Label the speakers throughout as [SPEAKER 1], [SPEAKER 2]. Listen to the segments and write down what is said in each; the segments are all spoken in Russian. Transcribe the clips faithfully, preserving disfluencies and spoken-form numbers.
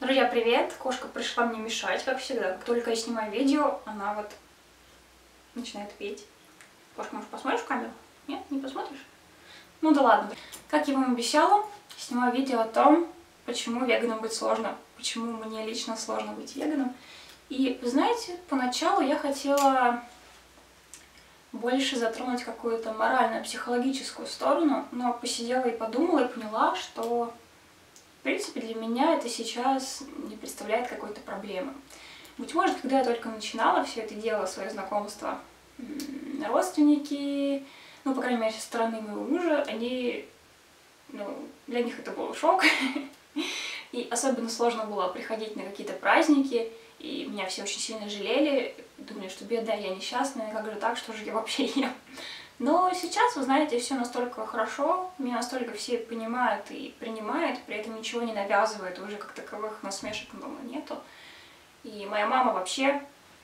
[SPEAKER 1] Друзья, привет! Кошка пришла мне мешать, как всегда. Как только я снимаю видео, она вот начинает петь. Кошка, может, посмотришь в камеру? Нет, не посмотришь? Ну да ладно. Как я вам обещала, снимаю видео о том, почему веганом быть сложно. Почему мне лично сложно быть веганом. И, вы знаете, поначалу я хотела больше затронуть какую-то морально-психологическую сторону, но посидела и подумала и поняла, что в принципе для меня это сейчас не представляет какой-то проблемы. Быть может, когда я только начинала все это дело, свое знакомство, родственники, ну, по крайней мере, со стороны моего мужа, они, ну, для них это был шок. И особенно сложно было приходить на какие-то праздники, и меня все очень сильно жалели, думали, что бедная, я несчастная, как же так, что же я вообще ем. Но сейчас, вы знаете, все настолько хорошо, меня настолько все понимают и принимают, при этом ничего не навязывают, уже как таковых насмешек дома нету. И моя мама вообще,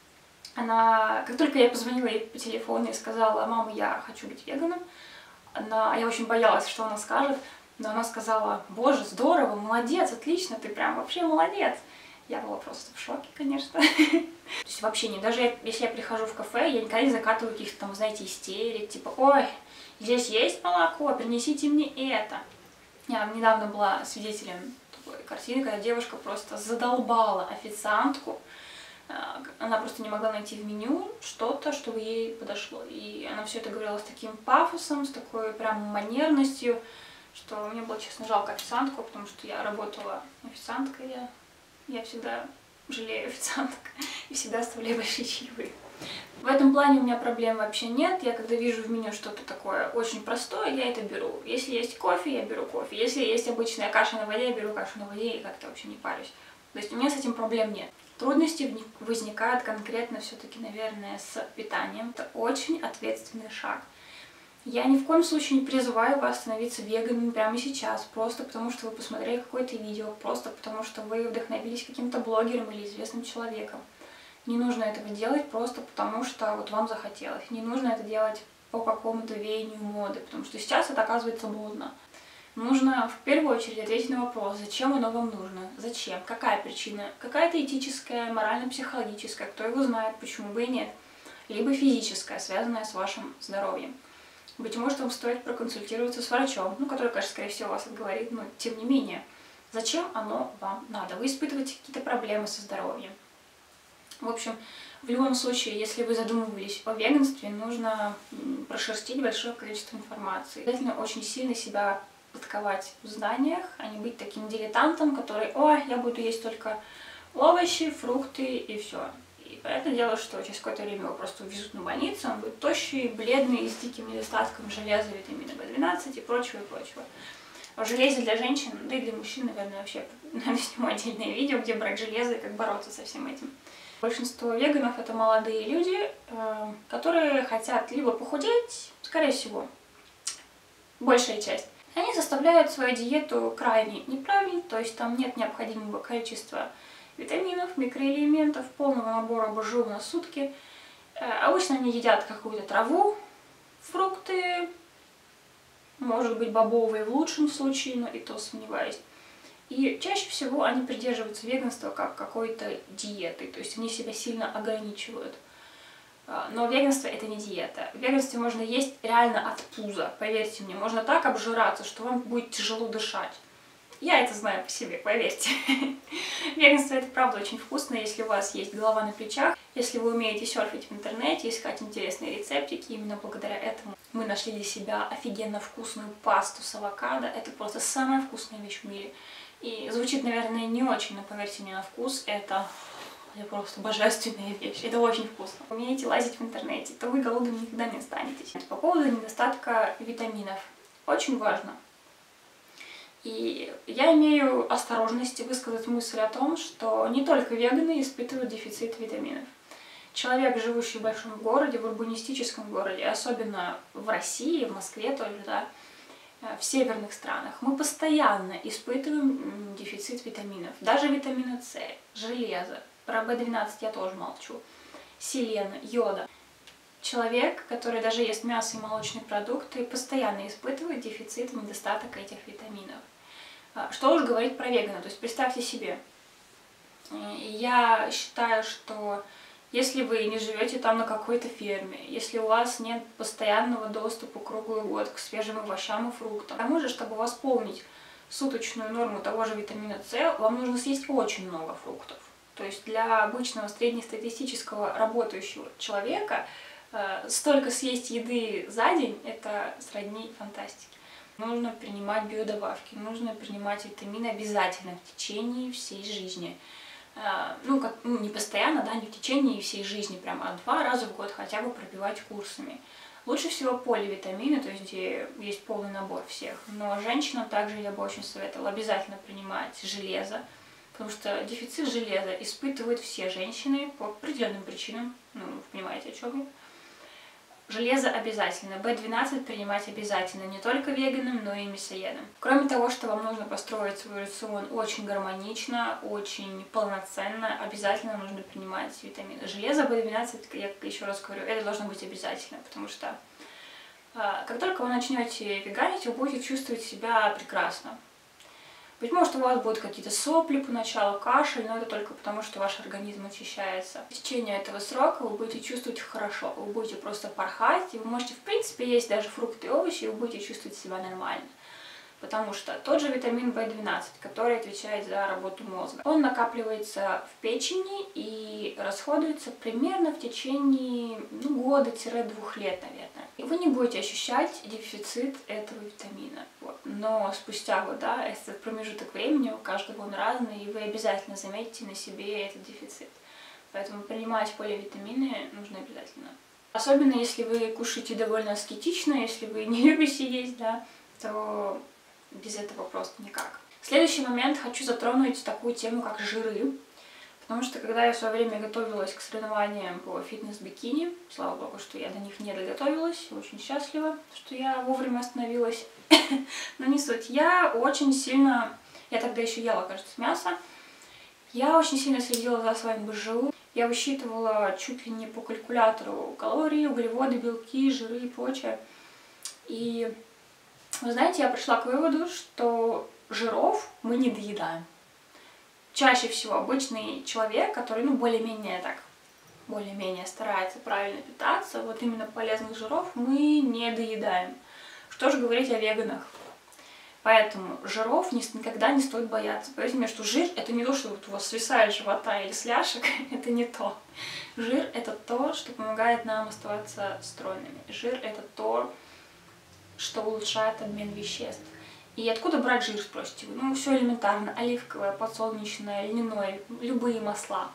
[SPEAKER 1] она, как только я позвонила ей по телефону и сказала: мама, я хочу быть веганом, она, я очень боялась, что она скажет, но она сказала: боже, здорово, молодец, отлично, ты прям вообще молодец. Я была просто в шоке, конечно. То есть вообще не, даже я, если я прихожу в кафе, я никогда не закатываю каких-то там, знаете, истерик, типа: ой, здесь есть молоко, принесите мне это. Я недавно была свидетелем такой картины, когда девушка просто задолбала официантку. Она просто не могла найти в меню что-то, чтобы ей подошло. И она все это говорила с таким пафосом, с такой прям манерностью, что мне было, честно, жалко официантку, потому что я работала официанткой, я, я всегда жалею официанток и всегда оставляю большие чаевые. В этом плане у меня проблем вообще нет. Я когда вижу в меню что-то такое очень простое, я это беру. Если есть кофе, я беру кофе. Если есть обычная каша на воде, я беру кашу на воде и как-то вообще не парюсь. То есть у меня с этим проблем нет. Трудности возникают конкретно все-таки, наверное, с питанием. Это очень ответственный шаг. Я ни в коем случае не призываю вас становиться веганом прямо сейчас, просто потому что вы посмотрели какое-то видео, просто потому что вы вдохновились каким-то блогером или известным человеком. Не нужно этого делать просто потому, что вот вам захотелось. Не нужно это делать по какому-то веянию моды, потому что сейчас это оказывается модно. Нужно в первую очередь ответить на вопрос, зачем оно вам нужно, зачем, какая причина, какая-то этическая, морально-психологическая, кто его знает, почему бы и нет, либо физическая, связанная с вашим здоровьем. Быть может, вам стоит проконсультироваться с врачом, ну, который, конечно, скорее всего, вас отговорит, но тем не менее, зачем оно вам надо? Вы испытываете какие-то проблемы со здоровьем. В общем, в любом случае, если вы задумывались о веганстве, нужно прошерстить большое количество информации. Обязательно очень сильно себя подковать в знаниях, а не быть таким дилетантом, который: ой, я буду есть только овощи, фрукты и все. И понятное дело, что через какое-то время его просто увезут на больницу, он будет тощий, бледный, с диким недостатком железа, витамина бэ двенадцать и прочего, и прочего. О железе для женщин, да и для мужчин, наверное, вообще надо снимать отдельное видео, где брать железо и как бороться со всем этим. Большинство веганов — это молодые люди, которые хотят либо похудеть, скорее всего, большая часть. Они составляют свою диету крайне неправильно, то есть там нет необходимого количества витаминов, микроэлементов, полного набора БЖУ на сутки. Обычно они едят какую-то траву, фрукты, может быть бобовые в лучшем случае, но и то сомневаюсь. И чаще всего они придерживаются веганства как какой-то диеты, то есть они себя сильно ограничивают. Но веганство — это не диета. В веганстве можно есть реально от пуза, поверьте мне. Можно так обжираться, что вам будет тяжело дышать. Я это знаю по себе, поверьте. Веганство — это правда очень вкусно, если у вас есть голова на плечах, если вы умеете серфить в интернете, искать интересные рецептики. Именно благодаря этому мы нашли для себя офигенно вкусную пасту с авокадо. Это просто самая вкусная вещь в мире. И звучит, наверное, не очень, но поверьте мне на вкус, это... Это просто божественная вещь, это очень вкусно. Умеете лазить в интернете, то вы голодным никогда не останетесь. По поводу недостатка витаминов. Очень важно. И я имею осторожность высказать мысль о том, что не только веганы испытывают дефицит витаминов. Человек, живущий в большом городе, в урбанистическом городе, особенно в России, в Москве тоже, да, в северных странах, мы постоянно испытываем дефицит витаминов. Даже витамина С, железа. Про бэ двенадцать я тоже молчу. Селена, йода. Человек, который даже ест мясо и молочные продукты, постоянно испытывает дефицит и недостаток этих витаминов. Что уж говорить про вегана. То есть представьте себе, И я считаю, что если вы не живете там на какой-то ферме, если у вас нет постоянного доступа круглый год к свежим овощам и фруктам, к тому же, чтобы восполнить суточную норму того же витамина С, вам нужно съесть очень много фруктов. То есть для обычного среднестатистического работающего человека э, столько съесть еды за день – это сродни фантастике. Нужно принимать биодобавки, нужно принимать витамины обязательно в течение всей жизни. Э, ну, как, ну, не постоянно, да, не в течение всей жизни, прямо, а два раза в год хотя бы пробивать курсами. Лучше всего поливитамины, то есть где есть полный набор всех. Но женщинам также я бы очень советовала обязательно принимать железо, потому что дефицит железа испытывают все женщины по определенным причинам. Ну, вы понимаете, о чем я. Железо обязательно. бэ двенадцать принимать обязательно не только веганам, но и мясоедам. Кроме того, что вам нужно построить свой рацион очень гармонично, очень полноценно, обязательно нужно принимать витамины. Железо бэ двенадцать, я еще раз говорю, это должно быть обязательно, потому что как только вы начнете веганить, вы будете чувствовать себя прекрасно. Быть может, у вас будут какие-то сопли поначалу, кашель, но это только потому, что ваш организм очищается. В течение этого срока вы будете чувствовать хорошо, вы будете просто порхать, и вы можете, в принципе, есть даже фрукты и овощи, и вы будете чувствовать себя нормально. Потому что тот же витамин бэ двенадцать, который отвечает за работу мозга, он накапливается в печени и расходуется примерно в течение ну, года-двух лет, наверное. И вы не будете ощущать дефицит этого витамина. Вот. Но спустя года, этот промежуток времени у каждого он разный, и вы обязательно заметите на себе этот дефицит. Поэтому принимать поливитамины нужно обязательно. Особенно если вы кушаете довольно аскетично, если вы не любите есть, да, то без этого просто никак. В следующий момент хочу затронуть такую тему, как жиры. Потому что когда я в свое время готовилась к соревнованиям по фитнес-бикини, слава богу, что я до них не доготовилась, очень счастлива, что я вовремя остановилась. Но не суть. Я очень сильно, я тогда еще ела, кажется, мясо, я очень сильно следила за своим бэ жэ у. Я высчитывала чуть ли не по калькулятору калории, углеводы, белки, жиры и прочее. И вы знаете, я пришла к выводу, что жиров мы не доедаем. Чаще всего обычный человек, который, ну, более-менее так, более-менее старается правильно питаться, вот именно полезных жиров мы не доедаем. Что же говорить о веганах? Поэтому жиров никогда не стоит бояться. Поверьте мне, что жир — это не то, что вот у вас свисает с живота или с ляжек, это не то. Жир — это то, что помогает нам оставаться стройными. Жир — это то, что улучшает обмен веществ. И откуда брать жир, спросите вы? Ну, все элементарно. Оливковое, подсолнечное, льняное, любые масла.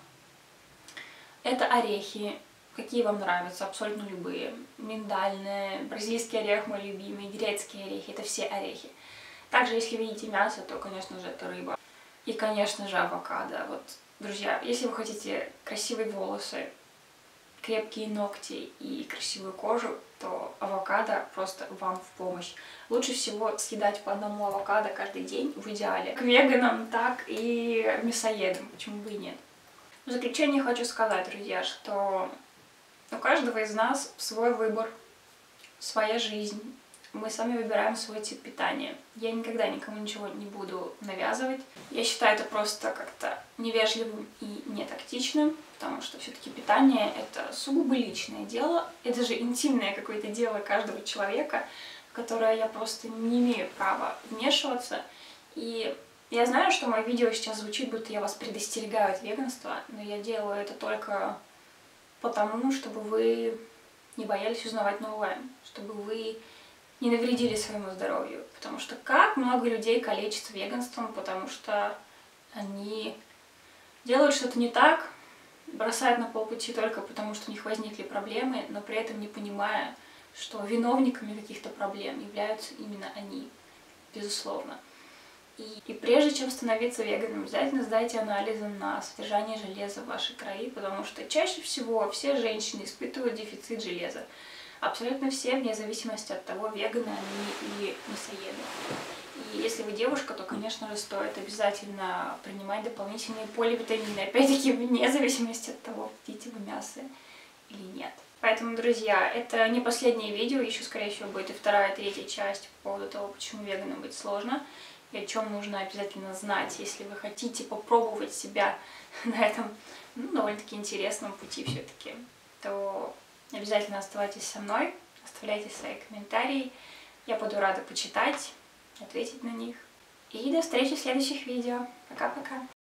[SPEAKER 1] Это орехи, какие вам нравятся, абсолютно любые. Миндальные, бразильский орех мой любимый, грецкие орехи, это все орехи. Также, если вы едите мясо, то, конечно же, это рыба. И, конечно же, авокадо. Вот, друзья, если вы хотите красивые волосы, крепкие ногти и красивую кожу, то авокадо просто вам в помощь. Лучше всего съедать по одному авокадо каждый день, в идеале. К веганам, так и мясоедам, почему бы и нет. В заключение хочу сказать, друзья, что у каждого из нас свой выбор, своя жизнь. Мы сами выбираем свой тип питания. Я никогда никому ничего не буду навязывать. Я считаю это просто как-то невежливым и нетактичным, потому что все-таки питание — это сугубо личное дело. Это же интимное какое-то дело каждого человека, в которое я просто не имею права вмешиваться. И я знаю, что мое видео сейчас звучит, будто я вас предостерегаю от веганства, но я делаю это только потому, чтобы вы не боялись узнавать новое, чтобы вы не навредили своему здоровью. Потому что как много людей калечится веганством, потому что они делают что-то не так, бросают на полпути только потому, что у них возникли проблемы, но при этом не понимая, что виновниками каких-то проблем являются именно они, безусловно. И, и прежде чем становиться веганом, обязательно сдайте анализы на содержание железа в вашей крови, потому что чаще всего все женщины испытывают дефицит железа. Абсолютно все, вне зависимости от того, веганы они или мясоеды. И если вы девушка, то, конечно же, стоит обязательно принимать дополнительные поливитамины, опять-таки, вне зависимости от того, едите вы мясо или нет. Поэтому, друзья, это не последнее видео, еще, скорее всего, будет и вторая, и третья часть по поводу того, почему веганом быть сложно. и о чем нужно обязательно знать, если вы хотите попробовать себя на этом, ну, довольно-таки интересном пути все-таки, то обязательно оставайтесь со мной, оставляйте свои комментарии, я буду рада почитать, ответить на них. И до встречи в следующих видео. Пока-пока!